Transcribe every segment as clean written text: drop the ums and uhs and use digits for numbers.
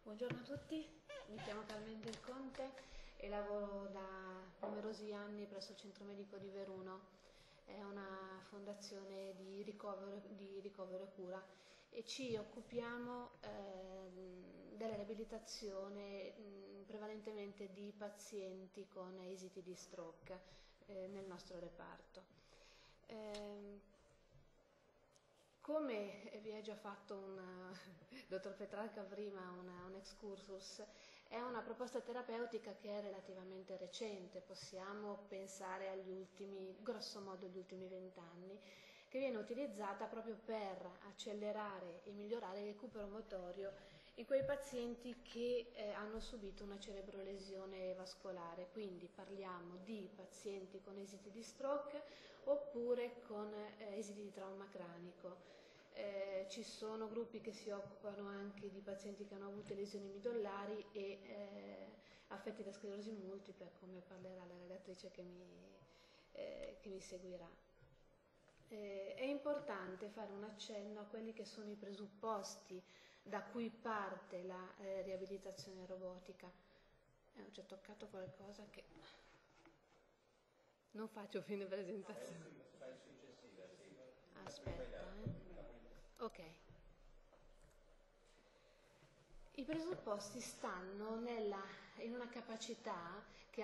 Buongiorno a tutti, mi chiamo Carmen Del Conte e lavoro da numerosi anni presso il Centro Medico di Veruno. È una fondazione di ricovero e cura e ci occupiamo della riabilitazione prevalentemente di pazienti con esiti di stroke nel nostro reparto. Come vi ha già fatto il dottor Petrarca prima un excursus, è una proposta terapeutica che è relativamente recente, possiamo pensare agli ultimi, grosso modo gli ultimi 20 anni, che viene utilizzata proprio per accelerare e migliorare il recupero motorio in quei pazienti che hanno subito una cerebrolesione vascolare, quindi parliamo di pazienti con esiti di stroke oppure con esiti di trauma cranico. Ci sono gruppi che si occupano anche di pazienti che hanno avuto lesioni midollari e affetti da sclerosi multipla, come parlerà la relatrice che mi seguirà. È importante fare un accenno a quelli che sono i presupposti da cui parte la riabilitazione robotica. Ci ho toccato qualcosa che non faccio fine presentazione. Aspetta, Ok. I presupposti stanno nella capacità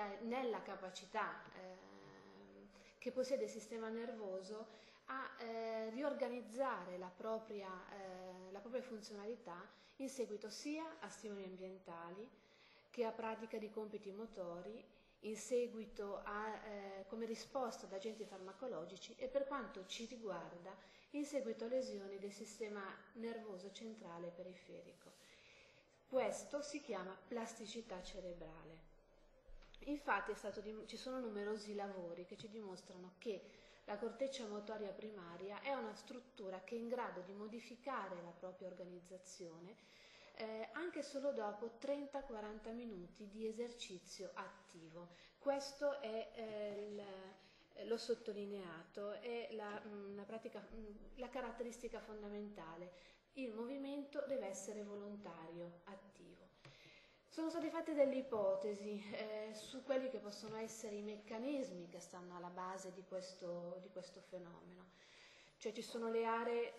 che possiede il sistema nervoso a riorganizzare la propria funzionalità in seguito sia a stimoli ambientali che a pratica di compiti motori, in seguito come risposta ad agenti farmacologici e, per quanto ci riguarda, in seguito a lesioni del sistema nervoso centrale periferico. Questo si chiama plasticità cerebrale. Infatti ci sono numerosi lavori che ci dimostrano che la corteccia motoria primaria è una struttura che è in grado di modificare la propria organizzazione anche solo dopo 30-40 minuti di esercizio attivo. Questo è l'ho sottolineato, è la caratteristica fondamentale. Il movimento deve essere volontario, attivo. Sono state fatte delle ipotesi su quelli che possono essere i meccanismi che stanno alla base di questo fenomeno. Cioè ci sono le aree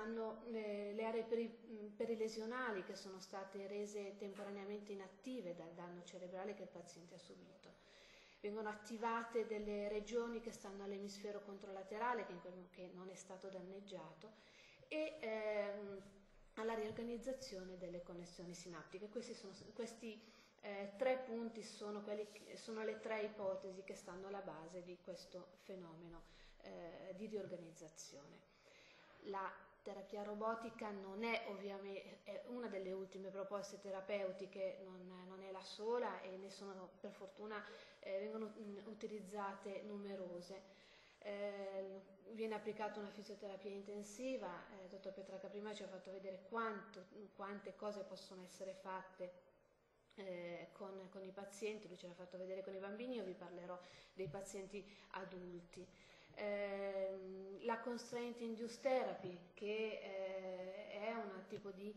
perilesionali che sono state rese temporaneamente inattive dal danno cerebrale che il paziente ha subito. Vengono attivate delle regioni che stanno all'emisfero controlaterale che non è stato danneggiato e alla riorganizzazione delle connessioni sinaptiche. Questi 3 punti sono le 3 ipotesi che stanno alla base di questo fenomeno di riorganizzazione. La terapia robotica non è ovviamente è una delle ultime proposte terapeutiche, non è la sola e ne sono per fortuna vengono utilizzate numerose. Viene applicata una fisioterapia intensiva, il dottor Petrarca prima ci ha fatto vedere quante cose possono essere fatte con i pazienti, lui ce l'ha fatto vedere con i bambini, io vi parlerò dei pazienti adulti. La constraint induced therapy, che è un tipo di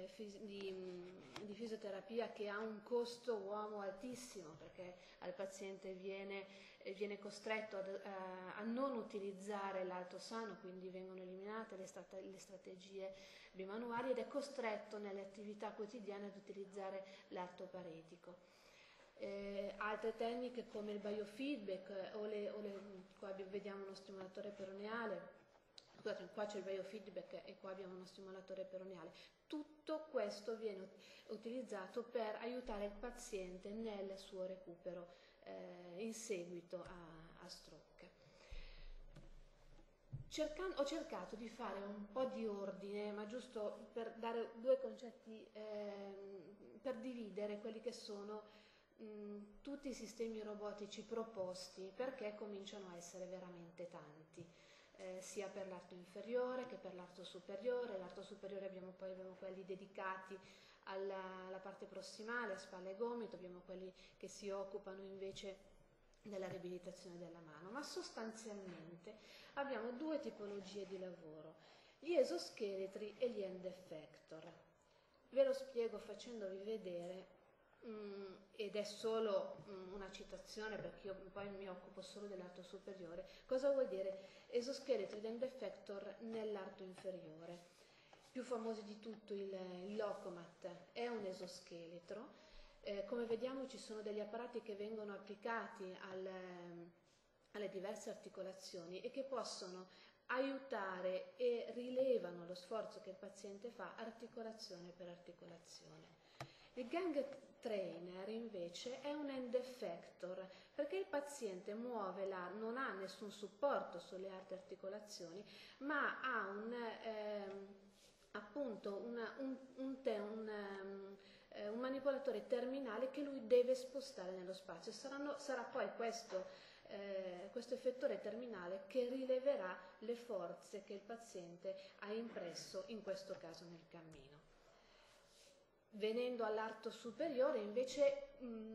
fisioterapia che ha un costo uomo altissimo, perché al paziente viene costretto a non utilizzare l'alto sano, quindi vengono eliminate le strategie bimanuali ed è costretto nelle attività quotidiane ad utilizzare l'arto paretico. Altre tecniche come il biofeedback qua vediamo uno stimolatore peroneale, scusate, qua c'è il biofeedback e qua abbiamo uno stimolatore peroneale. Tutto questo viene utilizzato per aiutare il paziente nel suo recupero in seguito a stroke. Ho cercato di fare un po' di ordine, ma giusto per dare 2 concetti, per dividere quelli che sono tutti i sistemi robotici proposti, perché cominciano a essere veramente tanti, sia per l'arto inferiore che per l'arto superiore. L'arto superiore abbiamo quelli dedicati alla parte prossimale, a spalla e gomito, abbiamo quelli che si occupano invece della riabilitazione della mano, ma sostanzialmente abbiamo 2 tipologie di lavoro, gli esoscheletri e gli end effector. Ve lo spiego facendovi vedere, ed è solo una citazione perché io poi mi occupo solo dell'arto superiore, cosa vuol dire esoscheletri ed end effector nell'arto inferiore. Più famosi di tutto il Lokomat è un esoscheletro. Come vediamo ci sono degli apparati che vengono applicati alle diverse articolazioni e che possono aiutare e rilevano lo sforzo che il paziente fa articolazione per articolazione. Il gang trainer invece è un end effector perché il paziente muove non ha nessun supporto sulle altre articolazioni, ma ha un manipolatore terminale che lui deve spostare nello spazio. Sarà poi questo effettore terminale che rileverà le forze che il paziente ha impresso, in questo caso nel cammino. Venendo all'arto superiore invece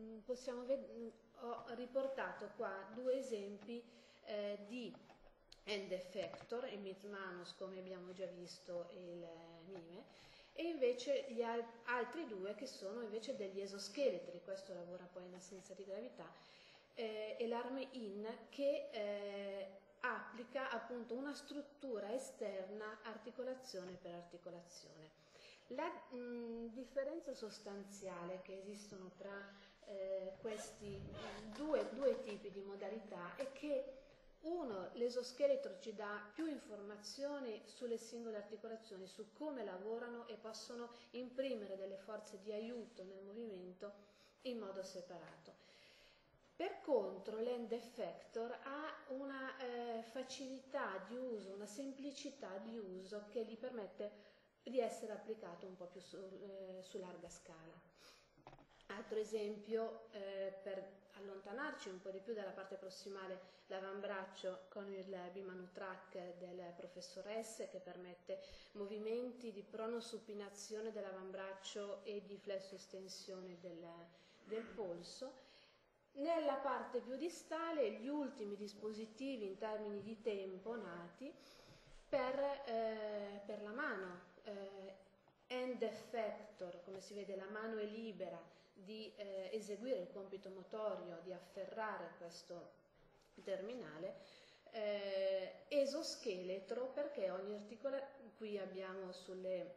ho riportato qua due esempi di end effector, il Mitmanos come abbiamo già visto e il Mime, e invece gli altri due che sono invece degli esoscheletri, questo lavora poi in assenza di gravità, e l'arm in che applica appunto una struttura esterna articolazione per articolazione. La differenza sostanziale che esistono tra questi due tipi di modalità è che l'esoscheletro ci dà più informazioni sulle singole articolazioni, su come lavorano e possono imprimere delle forze di aiuto nel movimento in modo separato. Per contro l'end effector ha una facilità di uso, una semplicità di uso che gli permette di essere applicato un po' più su larga scala. Altro esempio per allontanarci un po' di più dalla parte prossimale l'avambraccio con il Bimanu Track del professor S che permette movimenti di pronosupinazione dell'avambraccio e di flesso estensione del polso. Nella parte più distale gli ultimi dispositivi in termini di tempo nati per la mano. End effector, come si vede la mano è libera di eseguire il compito motorio, di afferrare questo terminale, esoscheletro perché ogni qui abbiamo sulle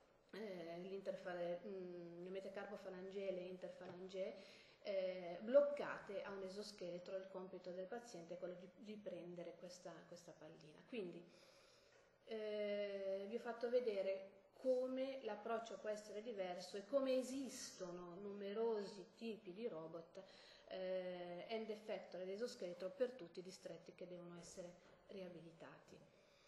le metacarpofalangee e le interfalangee bloccate a un esoscheletro. Il compito del paziente è quello di prendere questa pallina. Quindi vi ho fatto vedere come l'approccio può essere diverso e come esistono numerosi tipi di robot end effector ed esoscheletro per tutti i distretti che devono essere riabilitati.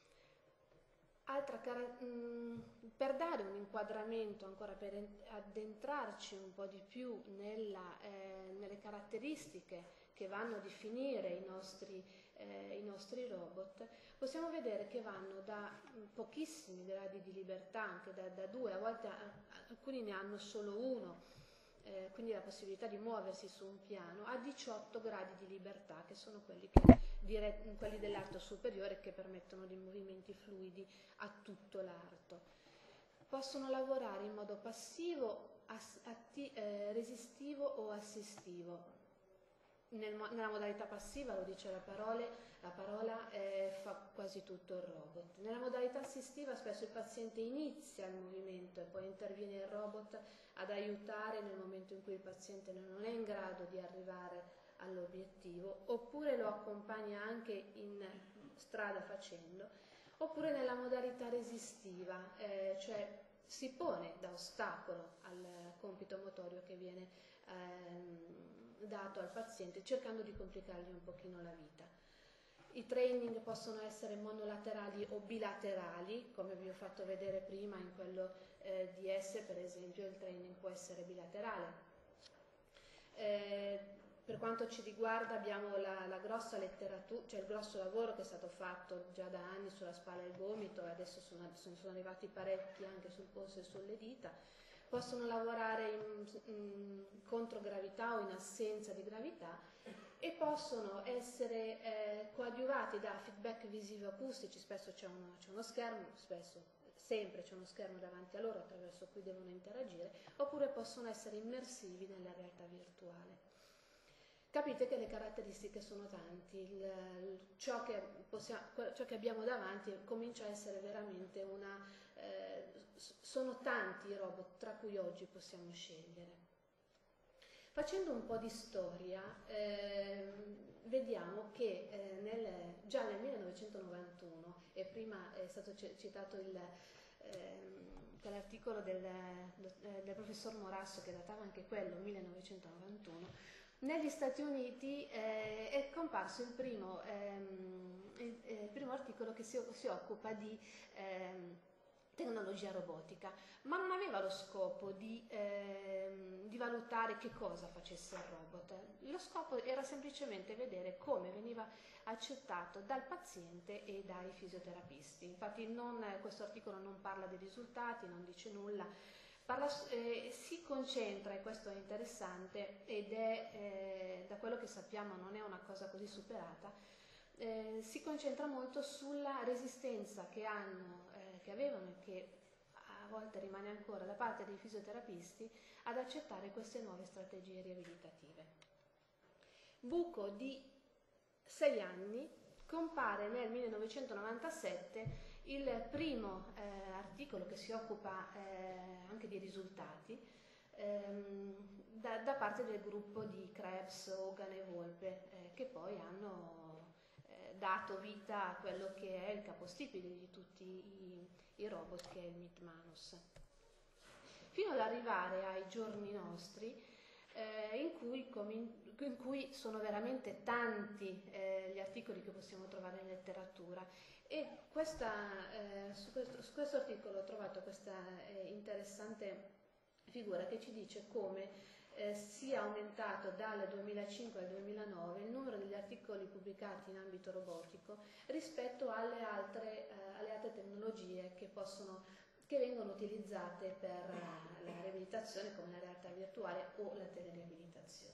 Per dare un inquadramento ancora, per addentrarci un po' di più nelle caratteristiche che vanno a definire i nostri robot, possiamo vedere che vanno da pochissimi gradi di libertà, anche da 2, a volte alcuni ne hanno solo 1, quindi la possibilità di muoversi su un piano, a 18 gradi di libertà, che sono quelli dell'arto superiore che permettono dei movimenti fluidi a tutto l'arto. Possono lavorare in modo passivo, resistivo o assistivo. Nella modalità passiva, lo dice la parola fa quasi tutto il robot. Nella modalità assistiva spesso il paziente inizia il movimento e poi interviene il robot ad aiutare nel momento in cui il paziente non è in grado di arrivare all'obiettivo, oppure lo accompagna anche in strada facendo, oppure nella modalità resistiva, cioè si pone da ostacolo al compito motorio che viene dato al paziente, cercando di complicargli un pochino la vita. I training possono essere monolaterali o bilaterali, come vi ho fatto vedere prima in quello di S, per esempio il training può essere bilaterale. Per quanto ci riguarda abbiamo la grossa letteratura, cioè il grosso lavoro che è stato fatto già da anni sulla spalla e il gomito, e adesso sono arrivati parecchi anche sul polso e sulle dita. Possono lavorare in controgravità o in assenza di gravità e possono essere coadiuvati da feedback visivo acustici. Spesso c'è uno schermo, spesso sempre c'è uno schermo davanti a loro attraverso cui devono interagire, oppure possono essere immersivi nella realtà virtuale. Capite che le caratteristiche sono tanti, ciò che abbiamo davanti comincia a essere veramente sono tanti i robot tra cui oggi possiamo scegliere. Facendo un po' di storia, vediamo che già nel 1991, e prima è stato citato quell'articolo del professor Morasso che datava anche quello 1991, negli Stati Uniti è comparso il primo articolo che si occupa di tecnologia robotica, ma non aveva lo scopo di valutare che cosa facesse il robot. Lo scopo era semplicemente vedere come veniva accettato dal paziente e dai fisioterapisti. Infatti questo articolo non parla dei risultati, non dice nulla, si concentra, e questo è interessante ed è da quello che sappiamo non è una cosa così superata, si concentra molto sulla resistenza che avevano e che a volte rimane ancora da parte dei fisioterapisti ad accettare queste nuove strategie riabilitative. Buco di 6 anni, compare nel 1997 il primo articolo che si occupa anche di risultati da parte del gruppo di Krebs, Hogan e Volpe, che poi hanno dato vita a quello che è il capostipite di tutti i robot, che è il Meet Manus, fino ad arrivare ai giorni nostri, in cui sono veramente tanti gli articoli che possiamo trovare in letteratura. E su questo articolo ho trovato questa interessante figura che ci dice come sia aumentato dal 2005 al 2009 il numero degli articoli pubblicati in ambito robotico rispetto alle altre tecnologie che vengono utilizzate per la riabilitazione, come la realtà virtuale o la teleriabilitazione.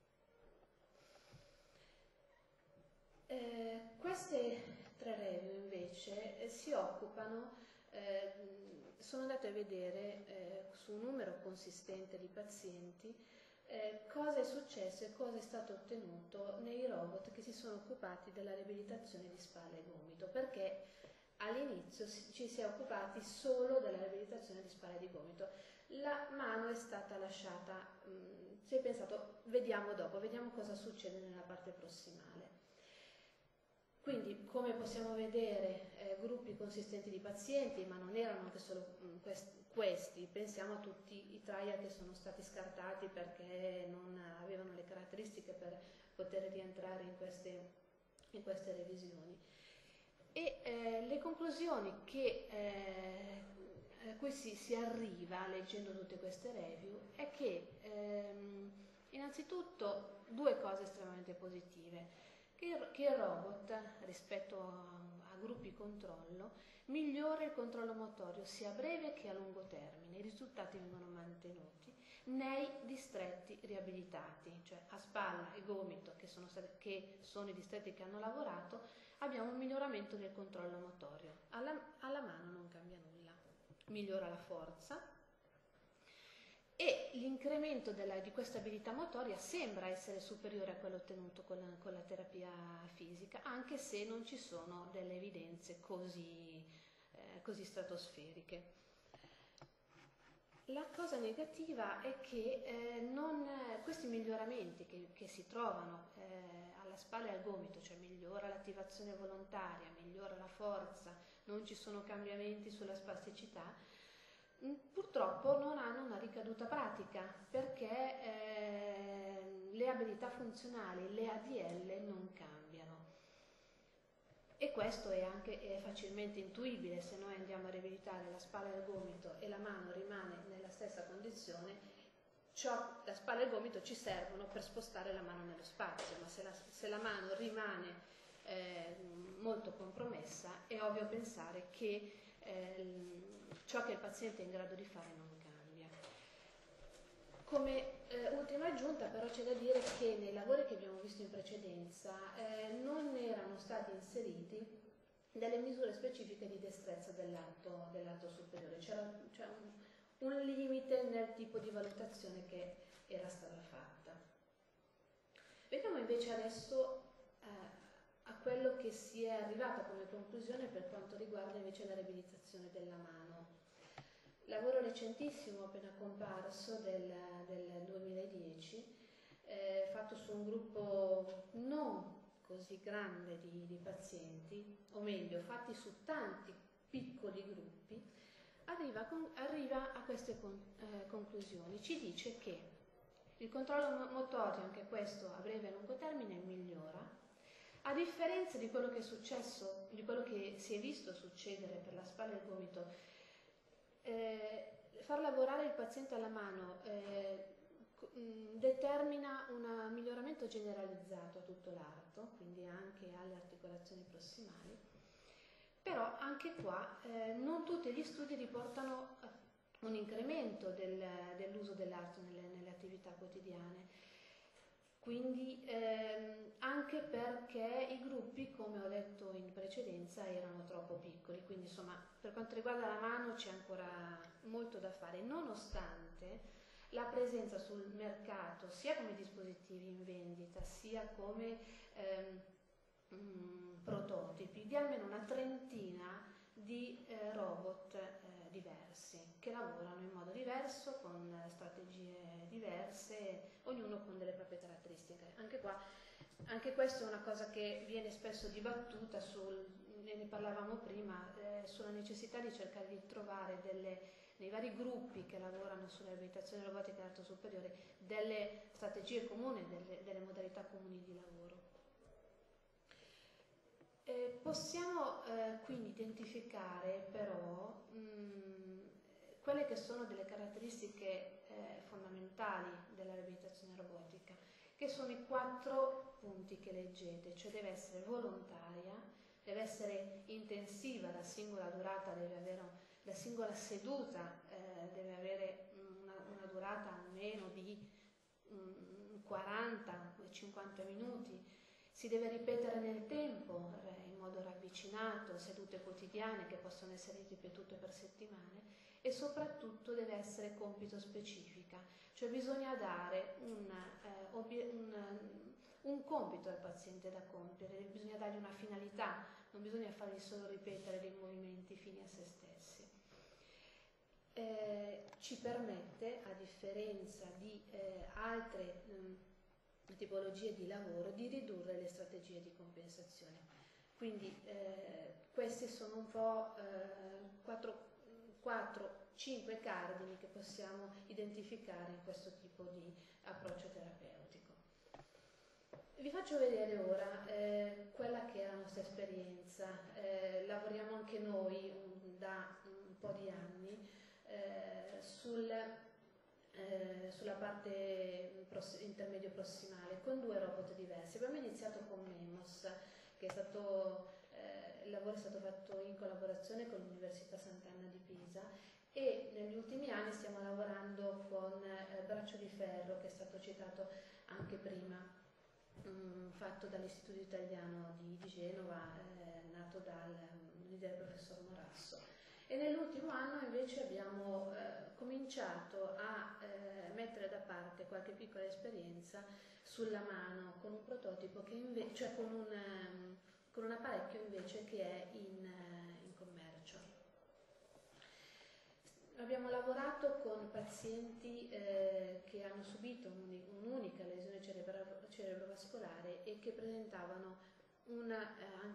Queste 3 review invece si occupano, sono andate a vedere su un numero consistente di pazienti cosa è successo e cosa è stato ottenuto nei robot che si sono occupati della riabilitazione di spalla e gomito, perché all'inizio ci si è occupati solo della riabilitazione di spalla e di gomito. La mano è stata lasciata, si è pensato vediamo dopo, vediamo cosa succede nella parte prossimale. Quindi, come possiamo vedere, gruppi consistenti di pazienti, ma non erano anche solo questi, pensiamo a tutti i trial che sono stati scartati perché non avevano le caratteristiche per poter rientrare in queste revisioni. E le conclusioni a cui si arriva leggendo tutte queste review è che innanzitutto 2 cose estremamente positive. Che il robot, rispetto a gruppi controllo, migliora il controllo motorio sia a breve che a lungo termine. I risultati vengono mantenuti nei distretti riabilitati, cioè a spalla e gomito, che sono i distretti che hanno lavorato, abbiamo un miglioramento del controllo motorio. Alla mano non cambia nulla, migliora la forza, e l'incremento di questa abilità motoria sembra essere superiore a quello ottenuto con la terapia fisica, anche se non ci sono delle evidenze così stratosferiche. La cosa negativa è che questi miglioramenti che si trovano alla spalla e al gomito, cioè migliora l'attivazione volontaria, migliora la forza, non ci sono cambiamenti sulla spasticità, purtroppo non hanno una ricaduta pratica, perché le abilità funzionali, le ADL, non cambiano. E questo è facilmente intuibile. Se noi andiamo a riabilitare la spalla e il gomito e la mano rimane nella stessa condizione, la spalla e il gomito ci servono per spostare la mano nello spazio, ma se la mano rimane molto compromessa, è ovvio pensare che ciò che il paziente è in grado di fare non cambia. Come ultima aggiunta però c'è da dire che nei lavori che abbiamo visto in precedenza non erano stati inseriti delle misure specifiche di destrezza dell'arto superiore. C'era un limite nel tipo di valutazione che era stata fatta. Vediamo invece adesso a quello che si è arrivata come conclusione per quanto riguarda invece la riabilitazione della mano. Lavoro recentissimo, appena comparso, del 2010, fatto su un gruppo non così grande di pazienti, o meglio, fatti su tanti piccoli gruppi, arriva a queste conclusioni. Ci dice che il controllo motorio, anche questo a breve e lungo termine, migliora. A differenza di quello che è successo, di quello che si è visto succedere per la spalla e il gomito, far lavorare il paziente alla mano determina un miglioramento generalizzato a tutto l'arto, quindi anche alle articolazioni prossimali, però anche qua non tutti gli studi riportano un incremento dell'uso dell'arto nelle attività quotidiane. Quindi anche perché i gruppi, come ho detto in precedenza, erano troppo piccoli, quindi insomma per quanto riguarda la mano c'è ancora molto da fare, nonostante la presenza sul mercato sia come dispositivi in vendita sia come prototipi di almeno una trentina di robot diversi che lavorano in modo diverso, con strategie diverse, ognuno con delle proprie caratteristiche. Anche questo è una cosa che viene spesso dibattuta, ne parlavamo prima, sulla necessità di cercare di trovare nei vari gruppi che lavorano sulla riabilitazione robotica dell'arto superiore delle strategie comuni, delle modalità comuni di lavoro. Possiamo quindi identificare però quelle che sono delle caratteristiche fondamentali della riabilitazione robotica, che sono i 4 punti che leggete, cioè deve essere volontaria, deve essere intensiva, la singola durata deve avere, la singola seduta deve avere una durata almeno di 40-50 minuti, si deve ripetere nel tempo in modo ravvicinato, sedute quotidiane che possono essere ripetute per settimane, e soprattutto deve essere compito specifica, cioè bisogna dare un compito al paziente da compiere, bisogna dargli una finalità, non bisogna fargli solo ripetere dei movimenti fini a se stessi. Ci permette, a differenza di altre tipologie di lavoro, di ridurre le strategie di compensazione. Quindi questi sono un po' 4-5 cardini che possiamo identificare in questo tipo di approccio terapeutico. Vi faccio vedere ora quella che è la nostra esperienza. Lavoriamo anche noi da un po' di anni sulla parte intermedio prossimale con 2 robot diversi. Abbiamo iniziato con Memos, che è stato, il lavoro è stato fatto in collaborazione con l'Università Sant'Anna di Pisa, e negli ultimi anni stiamo lavorando con Braccio di Ferro, che è stato citato anche prima, fatto dall'Istituto Italiano di Genova, nato dall'idea del professor Morasso. E nell'ultimo anno invece abbiamo cominciato a mettere da parte qualche piccola esperienza sulla mano con un prototipo cioè con un apparecchio invece che è in commercio. Abbiamo lavorato con pazienti che hanno subito un'unica lesione cerebrovascolare e che presentavano una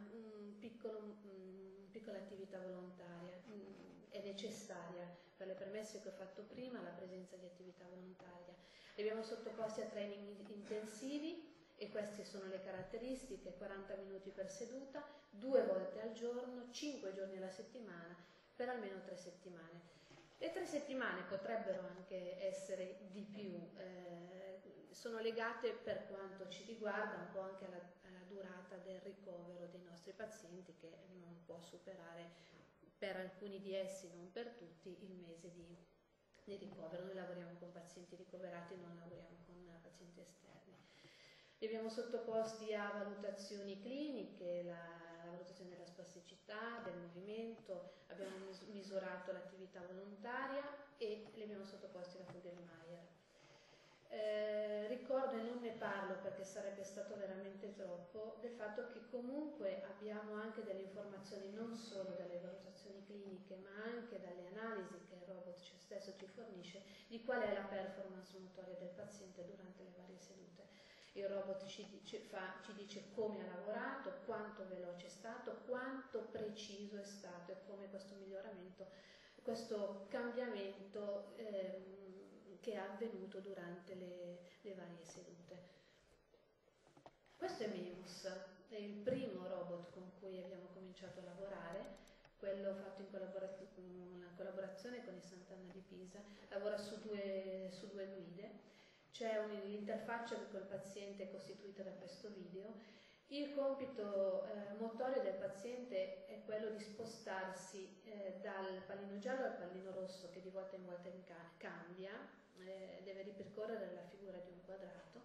piccola attività volontaria. È necessaria, per le premesse che ho fatto prima, la presenza di attività volontaria. Li abbiamo sottoposti a training intensivi, e queste sono le caratteristiche: 40 minuti per seduta, 2 volte al giorno, 5 giorni alla settimana, per almeno 3 settimane. Le 3 settimane potrebbero anche essere di più, sono legate, per quanto ci riguarda, un po' anche alla durata del ricovero dei nostri pazienti, che non può superare, per alcuni di essi, non per tutti, il mese di ricovero. Noi lavoriamo con pazienti ricoverati, non lavoriamo con pazienti esterni. Li abbiamo sottoposti a valutazioni cliniche, la valutazione della spasticità, del movimento, abbiamo misurato l'attività volontaria e li abbiamo sottoposti alla Fugl-Meyer. Ricordo, e non ne parlo perché sarebbe stato veramente troppo, del fatto che comunque abbiamo anche delle informazioni non solo dalle valutazioni cliniche ma anche dalle analisi che il robot stesso ci fornisce di qual è la performance motoria del paziente durante le varie sedute. Il robot ci dice come ha lavorato, quanto veloce è stato, quanto preciso è stato e come questo miglioramento, questo cambiamento che è avvenuto durante le varie sedute. Questo è Memos, è il primo robot con cui abbiamo cominciato a lavorare, quello fatto in collaborazione con il Sant'Anna di Pisa, lavora su due guide. C'è l'interfaccia col paziente è costituita da questo video. Il compito motorio del paziente è quello di spostarsi dal pallino giallo al pallino rosso, che di volta in volta cambia, deve ripercorrere la figura di un quadrato.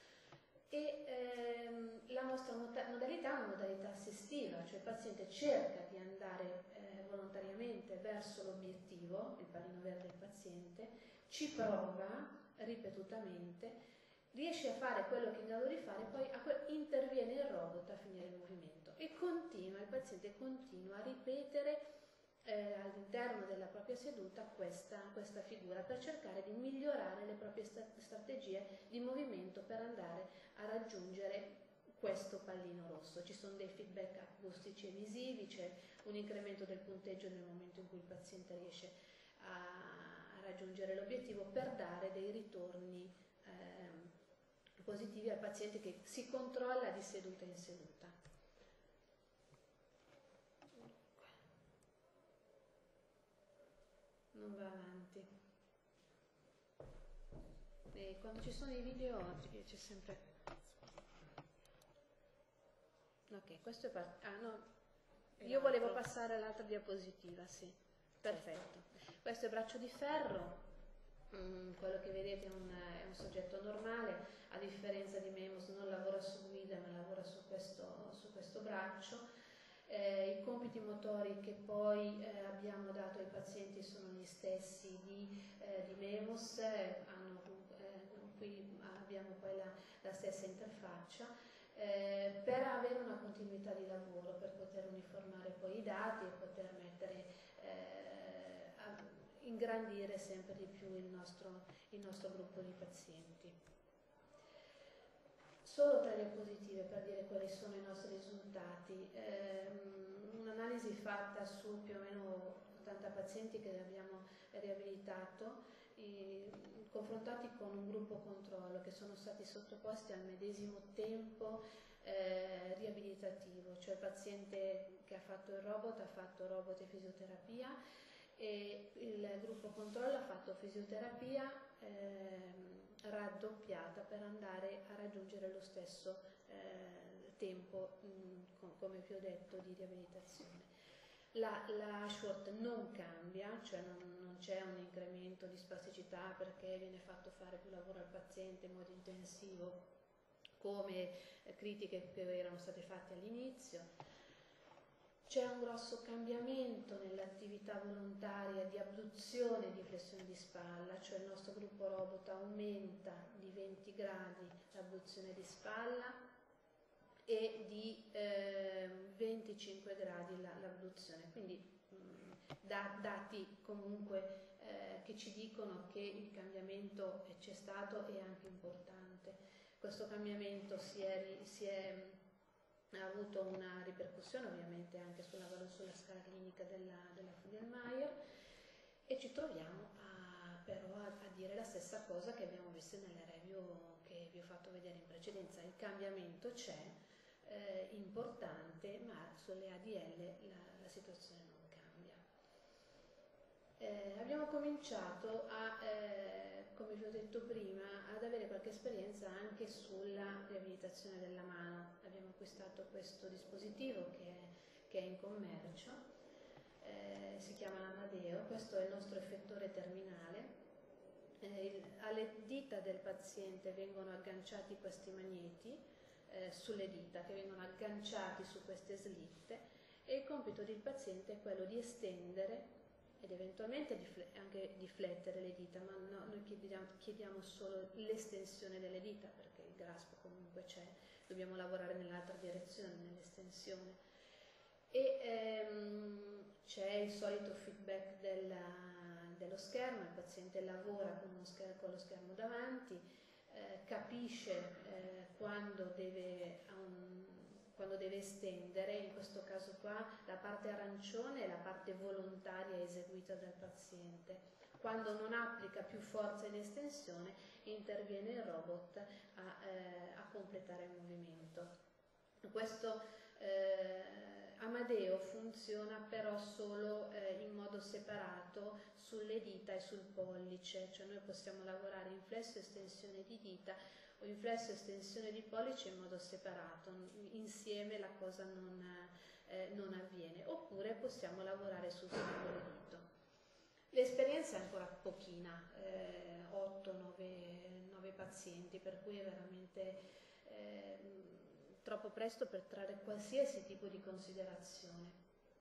E la nostra modalità è una modalità assistiva, cioè il paziente cerca di andare volontariamente verso l'obiettivo, il pallino verde del paziente, ci prova ripetutamente, riesce a fare quello che è in grado di fare, poi interviene il robot a finire il movimento e il paziente continua a ripetere all'interno della propria seduta questa figura per cercare di migliorare le proprie strategie di movimento per andare a raggiungere questo pallino rosso. Ci sono dei feedback acustici e visivi, c'è un incremento del punteggio nel momento in cui il paziente riesce a raggiungere l'obiettivo per dare dei ritorni positivi al paziente che si controlla di seduta in seduta. Non va avanti. E quando ci sono i video c'è sempre... Ok, questo è no, io volevo passare all'altra diapositiva, sì. Perfetto. Questo è braccio di ferro, quello che vedete è un soggetto normale, a differenza di Memos non lavora su guida ma lavora su questo braccio. I compiti motori che poi abbiamo dato ai pazienti sono gli stessi di Memos, qui abbiamo poi la stessa interfaccia, per avere una continuità di lavoro, per poter uniformare poi i dati e poter mettere ingrandire sempre di più il nostro gruppo di pazienti. Solo 3 diapositive per dire quali sono i nostri risultati. Un'analisi fatta su più o meno 80 pazienti che abbiamo riabilitato, confrontati con un gruppo controllo che sono stati sottoposti al medesimo tempo riabilitativo, cioè il paziente che ha fatto il robot e fisioterapia, e il gruppo controllo ha fatto fisioterapia raddoppiata per andare a raggiungere lo stesso tempo, come vi ho detto, di riabilitazione. La Ashworth non cambia, cioè non c'è un incremento di spasticità perché viene fatto fare più lavoro al paziente in modo intensivo, come critiche che erano state fatte all'inizio. C'è un grosso cambiamento nell'attività volontaria di abduzione e di flessione di spalla, cioè il nostro gruppo robot aumenta di 20 gradi l'abduzione di spalla e di 25 gradi l'abduzione, quindi dati comunque che ci dicono che il cambiamento c'è stato e anche importante. Questo cambiamento ha avuto una ripercussione ovviamente anche sulla scala clinica della Fugl-Meyer, e ci troviamo però a dire la stessa cosa che abbiamo visto nelle review che vi ho fatto vedere in precedenza. Il cambiamento c'è, importante, ma sulle ADL la situazione non cambia. Abbiamo cominciato come vi ho detto prima, ad avere qualche esperienza anche sulla riabilitazione della mano. Abbiamo acquistato questo dispositivo che è in commercio, si chiama l'Amadeo. Questo è il nostro effettore terminale, alle dita del paziente vengono agganciati questi magneti sulle dita, che vengono agganciati su queste slitte, e il compito del paziente è quello di estendere ed eventualmente anche di flettere le dita, ma no, noi chiediamo solo l'estensione delle dita, perché il grasp comunque c'è, dobbiamo lavorare nell'altra direzione, nell'estensione. E c'è il solito feedback dello schermo, il paziente lavora con lo schermo davanti, capisce quando deve estendere. In questo caso qua la parte arancione è la parte volontaria eseguita dal paziente. Quando non applica più forza in estensione, interviene il robot a completare il movimento. Questo Amadeo funziona però solo in modo separato sulle dita e sul pollice, cioè noi possiamo lavorare in flesso estensione di dita o in flesso estensione di pollice in modo separato, insieme la cosa non avviene, oppure possiamo lavorare sul singolo dito. L'esperienza è ancora pochina, 8-9 pazienti, per cui è veramente troppo presto per trarre qualsiasi tipo di considerazione.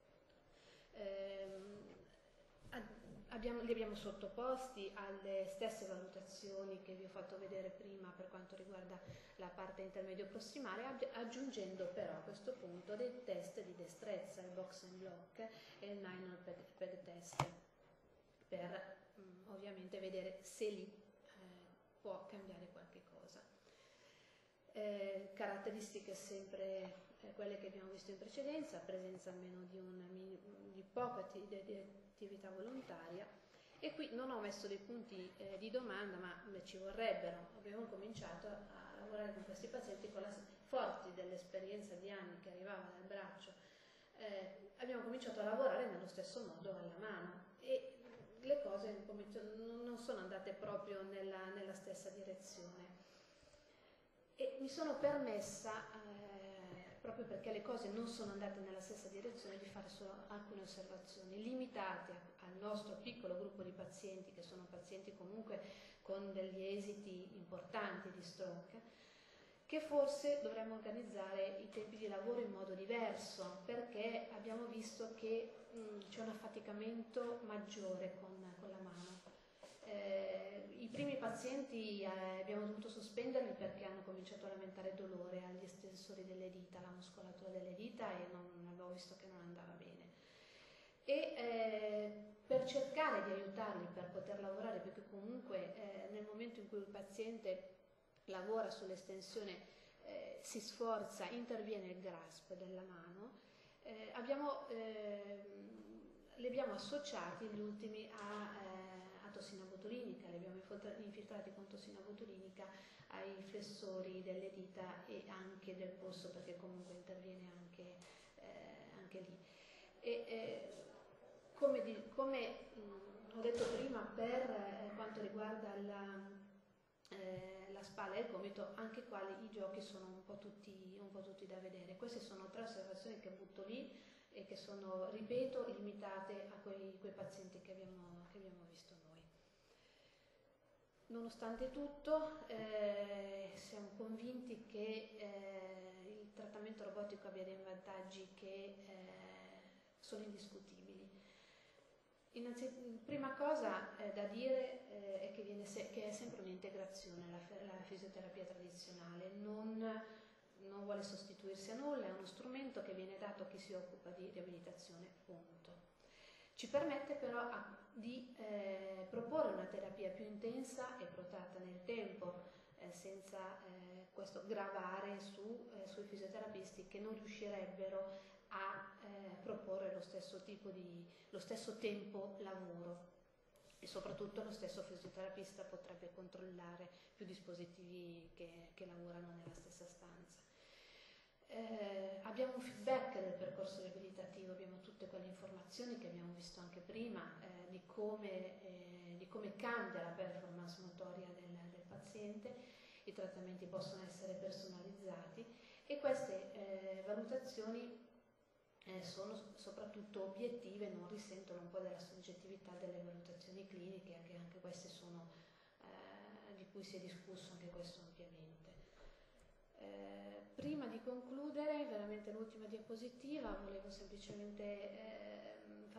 Li abbiamo sottoposti alle stesse valutazioni che vi ho fatto vedere prima per quanto riguarda la parte intermedio prossimale, aggiungendo però a questo punto dei test di destrezza, il box and lock e il 9 peg test, per ovviamente vedere se lì può cambiare qualche cosa. Caratteristiche sempre quelle che abbiamo visto in precedenza, presenza almeno di poca attività volontaria, e qui non ho messo dei punti di domanda, ma ci vorrebbero. Abbiamo cominciato a lavorare con questi pazienti forti dell'esperienza di anni che arrivava dal braccio, abbiamo cominciato a lavorare nello stesso modo alla mano, e le cose non sono andate proprio nella stessa direzione. E mi sono permessa, proprio perché le cose non sono andate nella stessa direzione, di fare solo alcune osservazioni limitate al nostro piccolo gruppo di pazienti, che sono pazienti comunque con degli esiti importanti di stroke, che forse dovremmo organizzare i tempi di lavoro in modo diverso, perché abbiamo visto che c'è un affaticamento maggiore con la mano. I primi pazienti abbiamo dovuto sospenderli perché hanno cominciato a lamentare dolore agli estensori delle dita, alla muscolatura delle dita, e non avevo visto che non andava bene. E per cercare di aiutarli per poter lavorare, perché comunque nel momento in cui il paziente lavora sull'estensione si sforza, interviene il grasp della mano, li abbiamo associati gli ultimi a tossina botulinica, li abbiamo infiltrati con tossina botulinica ai flessori delle dita e anche del polso, perché comunque interviene anche lì. Come ho detto prima, per quanto riguarda la spalla e il gomito, anche qua i giochi sono un po' tutti da vedere. Queste sono 3 osservazioni che butto lì e che sono, ripeto, limitate a quei pazienti che abbiamo visto noi. Nonostante tutto, siamo convinti che il trattamento robotico abbia dei vantaggi che sono indiscutibili. Prima cosa da dire è che è sempre un'integrazione la fisioterapia tradizionale, non vuole sostituirsi a nulla, è uno strumento che viene dato a chi si occupa di riabilitazione, punto. Ci permette però di proporre una terapia più intensa e protratta nel tempo, senza questo gravare sui fisioterapisti, che non riuscirebbero a proporre lo stesso tempo lavoro, e soprattutto lo stesso fisioterapista potrebbe controllare più dispositivi che lavorano nella stessa stanza. Abbiamo un feedback del percorso riabilitativo, abbiamo tutte quelle informazioni che abbiamo visto anche prima di come cambia la performance motoria del paziente. I trattamenti possono essere personalizzati, e queste valutazioni sono soprattutto obiettive, non risentono un po' della soggettività delle valutazioni cliniche, che anche queste sono cui si è discusso anche questo ampiamente. Prima di concludere, veramente l'ultima diapositiva, volevo semplicemente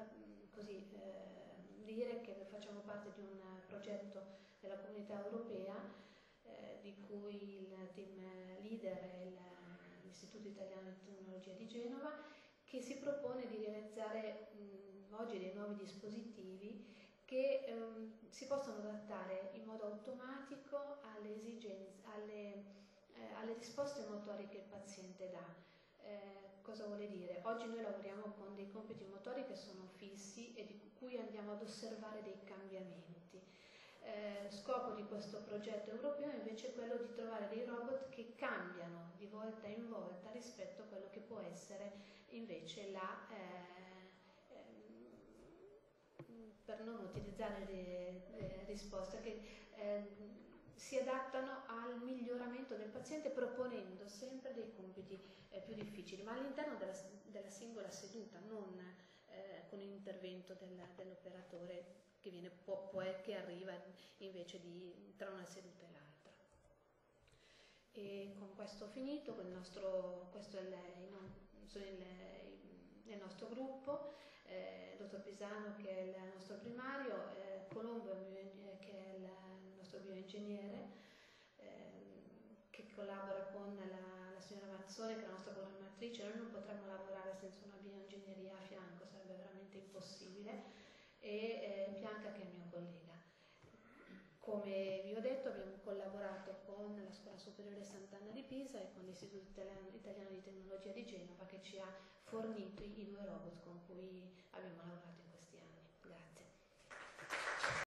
dire che facciamo parte di un progetto della Comunità Europea di cui il team leader è l'Istituto Italiano di Tecnologia di Genova, che si propone di realizzare oggi dei nuovi dispositivi che si possono adattare in modo automatico alle esigenze, alle risposte motorie che il paziente dà. Cosa vuole dire? Oggi noi lavoriamo con dei compiti motori che sono fissi e di cui andiamo ad osservare dei cambiamenti. Scopo di questo progetto europeo è invece quello di trovare dei robot che cambiano di volta in volta rispetto a quello che può essere invece per non utilizzare le risposte che si adattano al miglioramento del paziente, proponendo sempre dei compiti più difficili, ma all'interno della singola seduta, non con l'intervento dell'operatore che arriva invece tra una seduta e l'altra. E con questo ho finito, questo è il nostro gruppo, dottor Pisano che è il nostro primario, Colombo che è il nostro bioingegnere, che collabora con la signora Mazzone che è la nostra programmatrice. Noi non potremmo lavorare senza una bioingegneria a fianco, sarebbe veramente impossibile, e Bianca che è il mio collega. Come vi ho detto, abbiamo collaborato con la Scuola Superiore Sant'Anna di Pisa e con l'Istituto Italiano di Tecnologia di Genova, che ci ha fornito i 2 robot con cui abbiamo lavorato in